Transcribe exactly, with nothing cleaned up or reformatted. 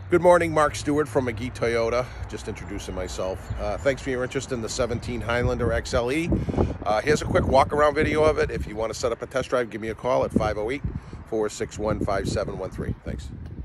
Good morning, Mark Stewart from McGee Toyota. Just introducing myself. Uh, thanks for your interest in the seventeen Highlander X L E. Uh, here's a quick walk-around video of it. If you want to set up a test drive, give me a call at five oh eight, four six one, five seven one three. Thanks.